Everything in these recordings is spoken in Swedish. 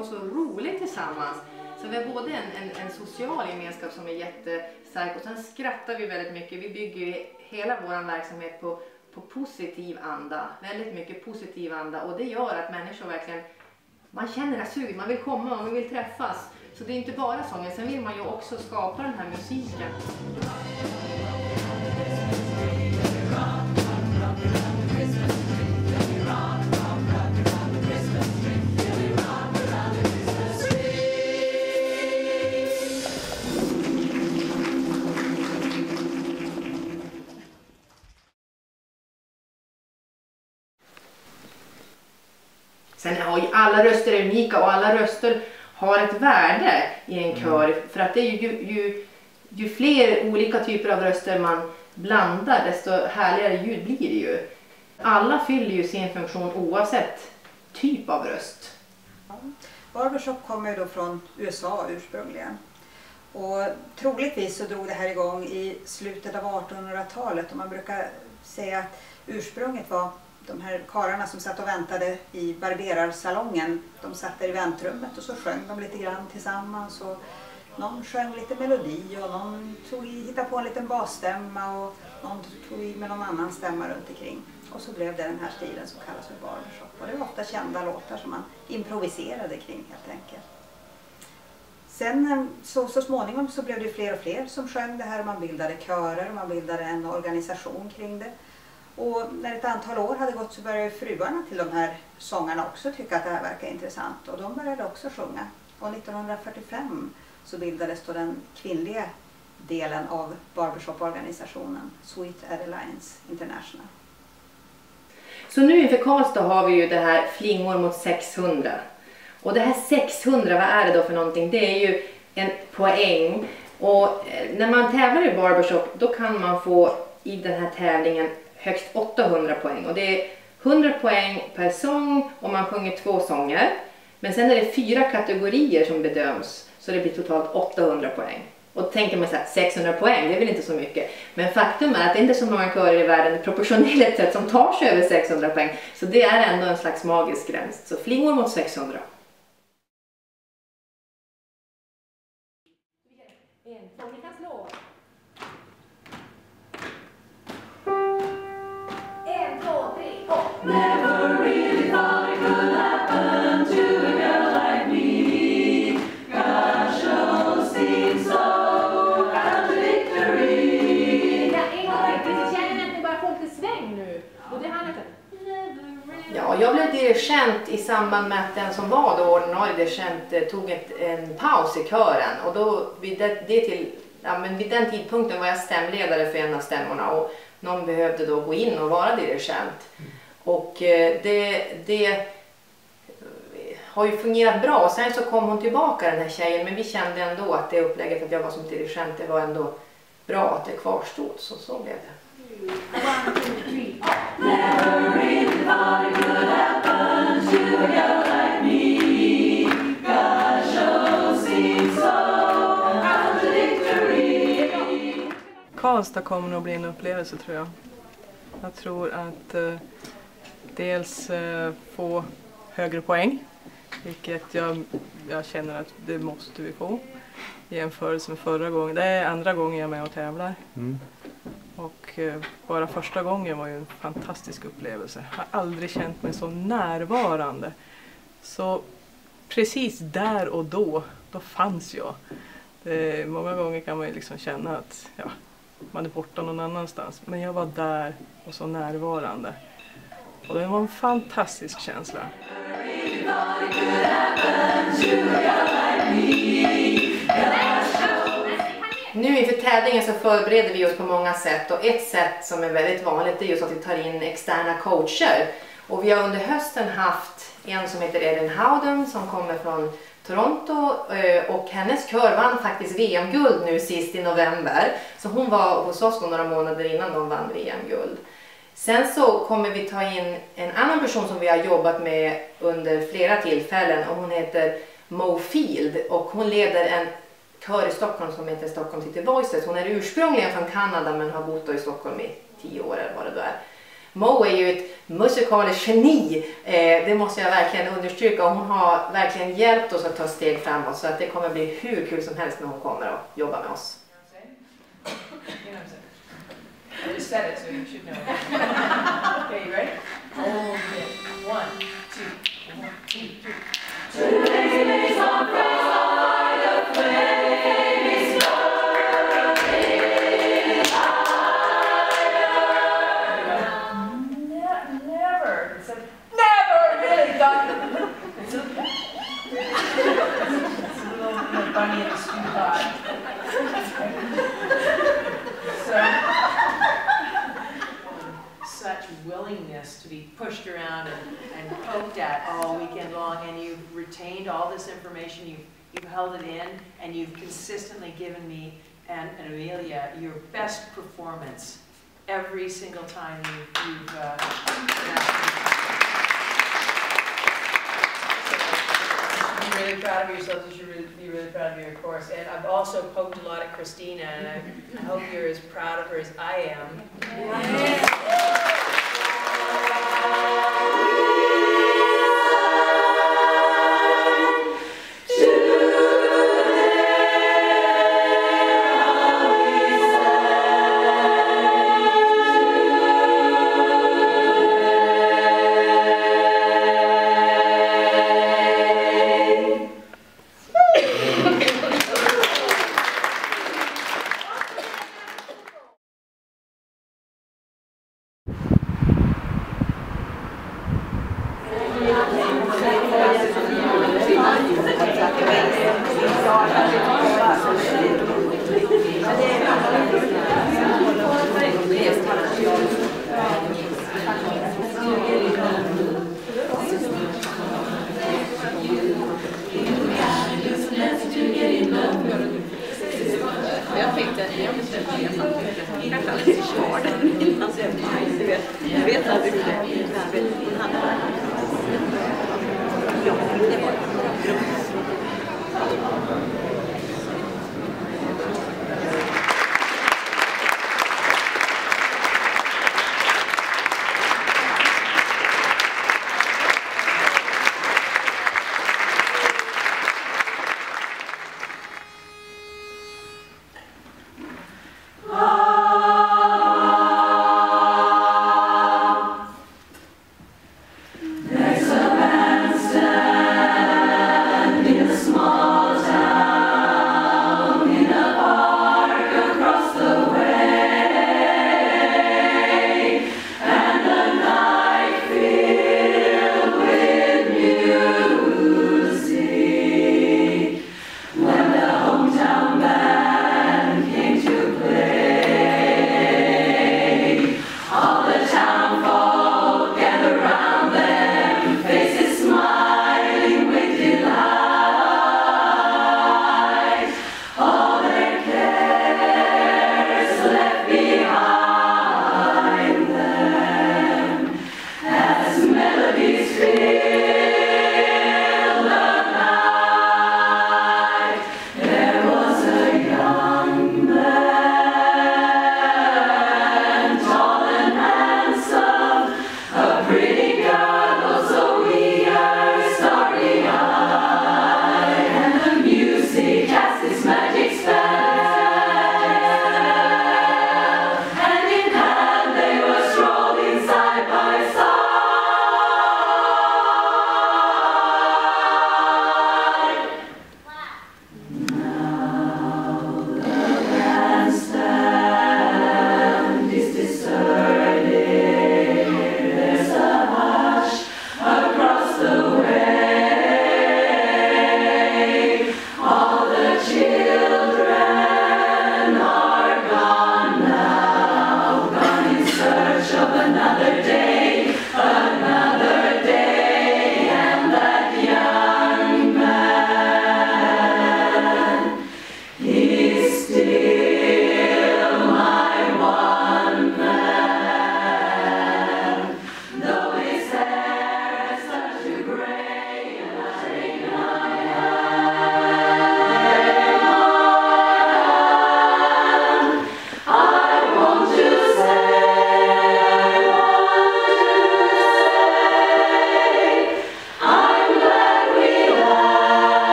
har så roligt tillsammans. Så vi har både en social gemenskap som är jättestark och sen skrattar vi väldigt mycket. Vi bygger hela vår verksamhet på positiv anda. Väldigt mycket positiv anda och det gör att människor verkligen, man känner det sug, man vill komma, man vill träffas. Så det är inte bara sången, sen vill man ju också skapa den här musiken. Sen har ju alla röster är unika och alla röster har ett värde i en kör. För att det är ju fler olika typer av röster man blandar, desto härligare ljud blir det ju. Alla fyller ju sin funktion oavsett typ av röst. Barbershop kommer ju då från USA ursprungligen. Och troligtvis så drog det här igång i slutet av 1800-talet och man brukar säga att ursprunget var de här karlarna som satt och väntade i barberarsalongen. De satt där i väntrummet och så sjöng de lite grann tillsammans. Och någon sjöng lite melodi och någon hittade på en liten basstämma och någon tog i med någon annan stämma runt omkring. Och så blev det den här stilen som kallas för barbershop. Och det var ofta kända låtar som man improviserade kring helt enkelt. Sen så småningom så blev det fler och fler som sjöng det här och man bildade körer och man bildade en organisation kring det. Och när ett antal år hade gått så började fruarna till de här sångarna också tycka att det här verkar intressant och de började också sjunga. Och 1945 så bildades då den kvinnliga delen av barbershop-organisationen Sweet Adelines International. Så nu inför Karlstad har vi ju det här Flingor mot 600. Och det här 600, vad är det då för någonting? Det är ju en poäng. Och när man tävlar i barbershop då kan man få i den här tävlingen högst 800 poäng. Och det är 100 poäng per sång om man sjunger 2 sånger. Men sen är det 4 kategorier som bedöms. Så det blir totalt 800 poäng. Och tänker man så här, 600 poäng, det är väl inte så mycket. Men faktum är att det inte är så många körer i världen proportionellt sett som tar sig över 600 poäng. Så det är ändå en slags magisk gräns. Så Flingor mot 600. Never really thought it could happen to a girl like me. Gosh, oh, seems so contradictory. Känner att ni bara får lite sväng nu. Och det handlar ja, jag blev dirigent i samband med att den som var då ordinarie dirigent tog en paus i kören. Och då vid den tidpunkten var jag stämledare för en av stämmorna och någon behövde då gå in och vara dirigent. Och det har ju fungerat bra. Och sen så kom hon tillbaka den här tjejen. Men vi kände ändå att det upplägget att jag var som dirigent, det var ändå bra att det kvarstod. Så blev det. Never really thought it could happen to a girl like me. Gosh, oh, seems so contradictory. Karlstad kommer nog bli en upplevelse tror jag. Jag tror att dels få högre poäng, vilket jag känner att det måste vi få i jämförelse med förra gången. Det är andra gången jag är med och tävlar. Och bara första gången var ju en fantastisk upplevelse. Jag har aldrig känt mig så närvarande. Så precis där och då fanns jag. Många gånger kan man ju liksom känna att man är borta någon annanstans. Men jag var där och så närvarande. Och det var en fantastisk känsla. Nu inför tävlingen så förbereder vi oss på många sätt. Och ett sätt som är väldigt vanligt är just att vi tar in externa coacher. Och vi har under hösten haft en som heter Erin Howden som kommer från Toronto och hennes kör vann faktiskt VM-guld nu sist i november. Så hon var hos oss några månader innan de vann VM-guld. Sen så kommer vi ta in en annan person som vi har jobbat med under flera tillfällen och hon heter Mo Field och hon leder en kör i Stockholm som heter Stockholm City Voices. Hon är ursprungligen från Kanada men har bott i Stockholm i 10 år eller vad det är. Mo är ju ett musikaliskt geni, det måste jag verkligen understryka, och hon har verkligen hjälpt oss att ta steg framåt, så att det kommer bli hur kul som helst när hon kommer att jobba med oss. I just said it, so you should know. Okay, you ready? Hold it. 1, 2, 1, 2, 3. Today's on Friday, the flame is burning higher. Never. It's a never really done. It's a little bunny in the stew pot. Such willingness to be pushed around and poked at all weekend long, and you've retained all this information, you've held it in, and you've consistently given me and Amelia your best performance every single time you've be really proud of yourselves. You should be really proud of your course. And I've also poked a lot at Christina, and I hope you're as proud of her as I am. Yeah.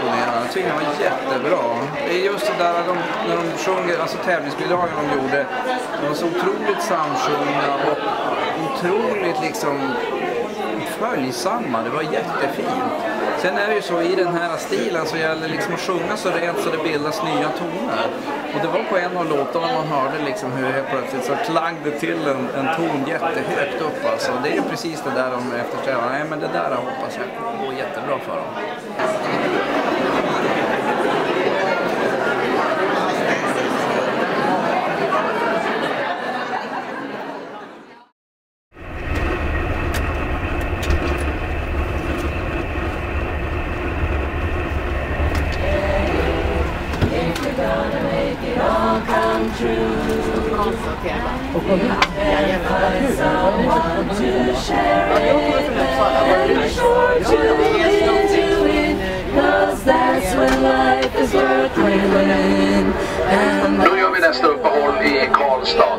imponerande. Jag tycker det var jättebra. Det är just det där när de sjunger, alltså tävlingsbidragen de gjorde. De var så otroligt samsjungna och otroligt liksom följsamma. Det var jättefint. Sen är det ju så i den här stilen så gäller liksom att sjunga så rent så det bildas nya toner. Och det var på en av låtarna man hörde liksom hur helt plötsligt så klang det till en ton jättehögt upp alltså. Det är ju precis det där de eftersträvar. Nej men det där hoppas jag går jättebra för dem. Då gör vi nästa uppehåll i Karlstad.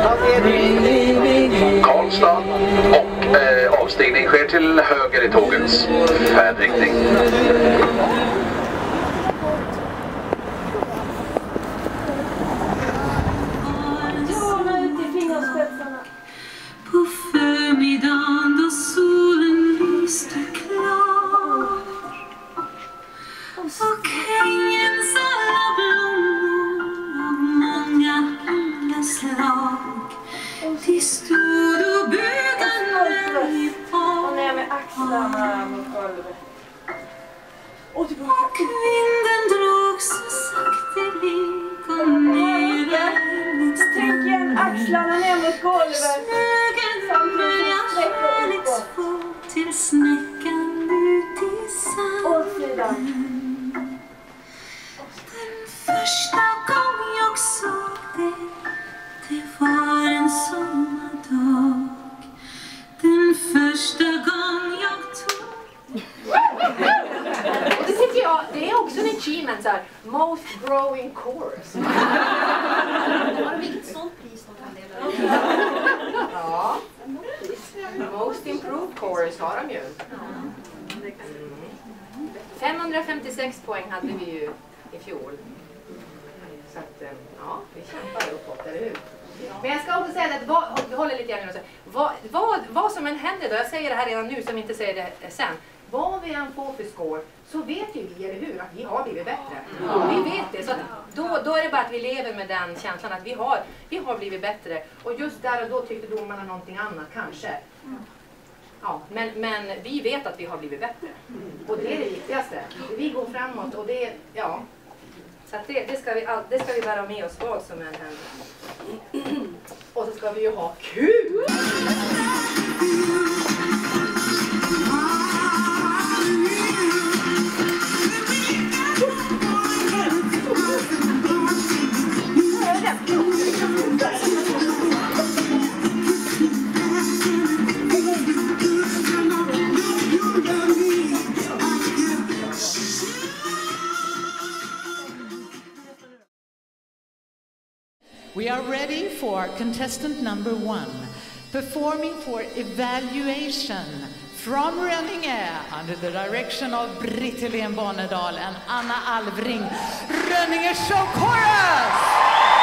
Karlstad och avstigning sker till höger i tågets färdriktning. På förmiddagen då solen lyste klar och ängens alla blommor av många himla slag de stod och bugade i par med axlarna mot golvet. och vinden drog så sakteligen ner hennes Tryck igen axlarna ner mot golvet. Smögen börjar härligt få till snäckan ut i sanden. Den första gång jag såg det var en sommardag. Den första gång jag tog. Och det tycker jag, det är också en achievement så här, most growing chorus. Vilket sånt pris de kan dela ut. Ja, most improved chorus har de ju. 556 poäng hade vi ju i fjol. Så att, ja, vi kämpar uppåt, eller hur? Men jag ska också säga att, vi håller lite grann vad som än händer då, jag säger det här redan nu som inte säger det sen. Vad vi än får för score så vet ju vi, eller hur, att vi har blivit bättre. Vi vet det, så att då är det bara att vi lever med den känslan att vi har blivit bättre. Och just där och då tyckte domarna någonting annat, kanske. Ja, men vi vet att vi har blivit bättre. Och det är det viktigaste. Vi går framåt och det, ja. Så att det ska vi bära med oss vad som än händer. Och så ska vi ju ha kul! We are ready for contestant number 1, performing for evaluation from Rönninge under the direction of Britt-Helene Bonnedal and Anna Alvring, Rönninge Show Chorus!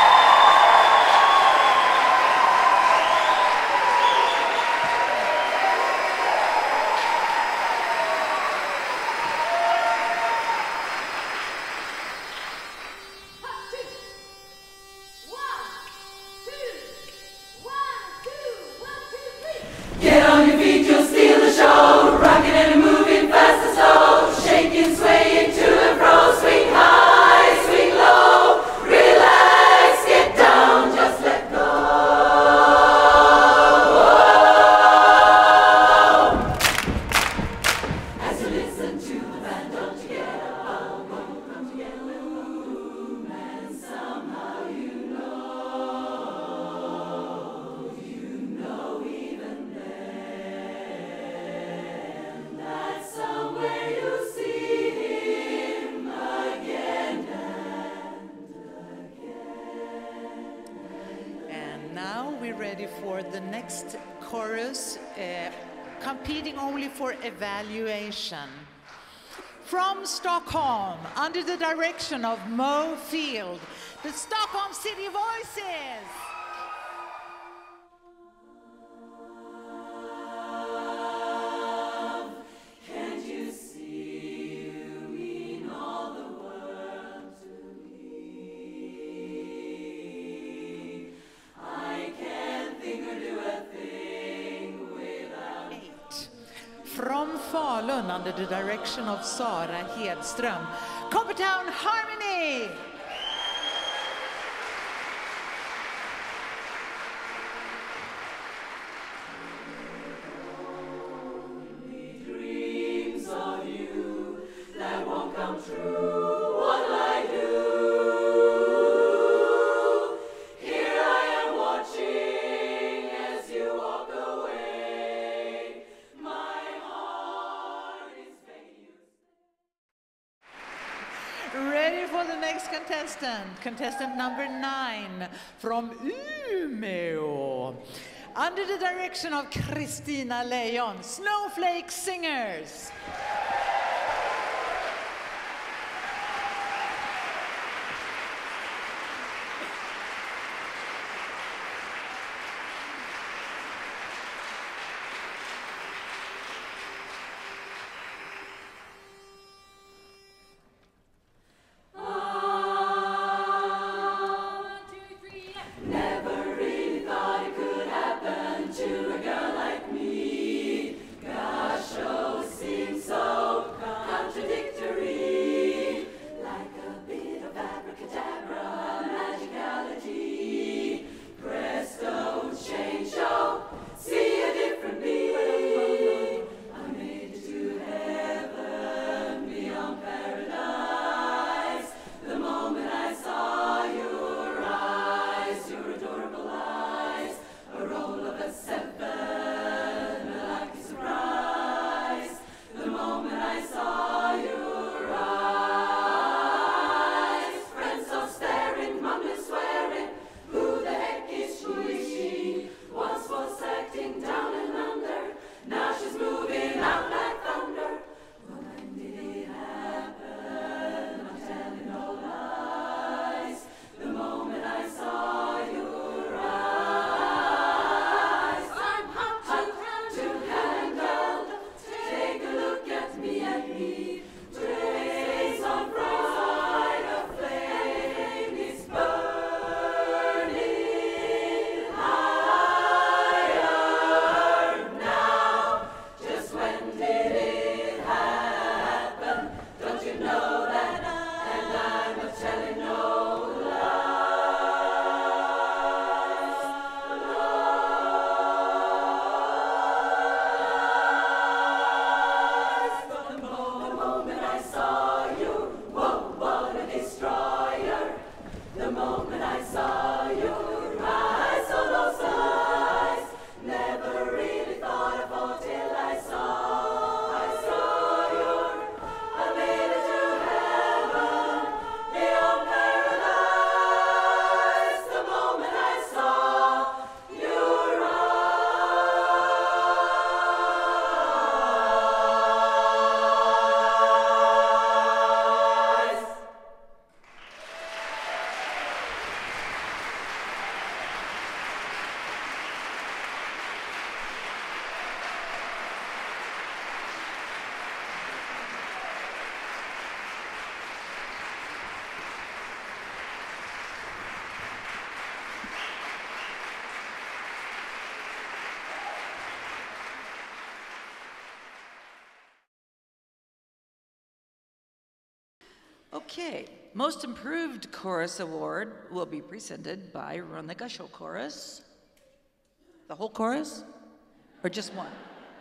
Get on your feet, you'll steal the show. Rocking and moving fast and slow. Shaking, swaying to and fro. Swing high, swing low. Relax, get down, just let go. As you listen to the band, don't you get up, don't you get loom. And somehow you know even somewhere you see him again and again. And now we're ready for the next chorus, competing only for evaluation. from Stockholm, under the direction of Mo Field, the Stockholm City Voices. From Falun, under the direction of Sara Hedström, Coppertown Harmony. Dreams of you that won't come true. What'll I do? Here I am watching as you walk away. My heart is begging you. Ready for the next contestant. Contestant number 9 from Umeå. Under the direction of Kristina Lejon, Snowflake Singers. Never really thought it could happen to a girl like me. Gosh, oh, seems so contradictory. Like a bit of abracadabra, magicality. Presto, change, oh, see a different me. I made it to heaven, beyond paradise. The moment I saw your eyes, your adorable eyes, a roll of a 7, a lucky surprise. The moment I saw your eyes, friends all staring, mumbling, swearing, who the heck is she? Once was acting down and under, now she's moving out like thunder. When did it happen? I'm telling no lies. The moment I saw your eyes, I'm hot to handle. Take a look at me. Trace on bright, a flame is burning higher now. Just when did it happen? Don't you know that? And I'm not telling no lies. The moment I saw you, whoa, what a destroyer. The moment I saw your eyes, so those eyes, never really thought of all till I saw your, I made it to heaven, beyond paradise. The moment I saw your eyes. Okay, Most Improved Chorus Award will be presented by Ronica Show Chorus. The whole chorus? Or just one?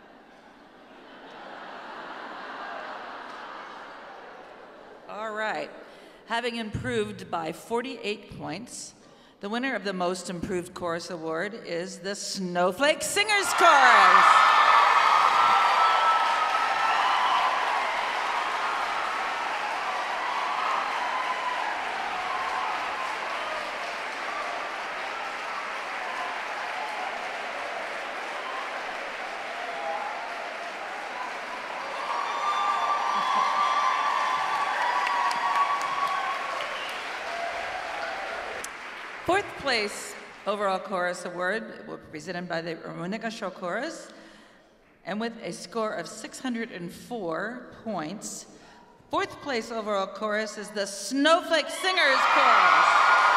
All right. Having improved by 48 points, the winner of the Most Improved Chorus Award is the Snowflake Singers Chorus. Fourth place overall chorus award will be presented by the Ramonica Show Chorus. And with a score of 604 points, fourth place overall chorus is the Snowflake Singers Chorus.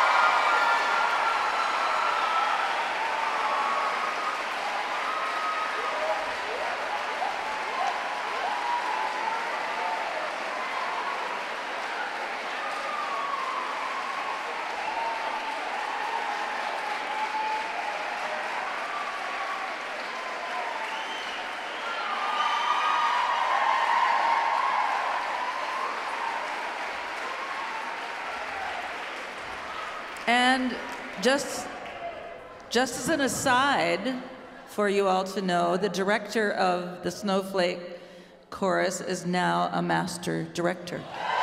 And just as an aside for you all to know, the director of the Snowflake Chorus is now a master director.